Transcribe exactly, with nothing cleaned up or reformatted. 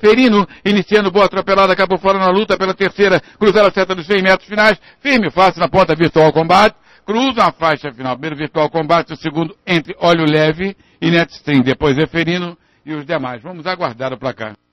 Eferino, iniciando boa atropelada, acabou fora na luta pela terceira, cruzar a seta dos cem metros finais, firme e fácil na ponta Virtual Combate, cruza a faixa final, primeiro Virtual Combate, o segundo entre Óleo Leve e Netstream, depois Eferino e os demais. Vamos aguardar o placar.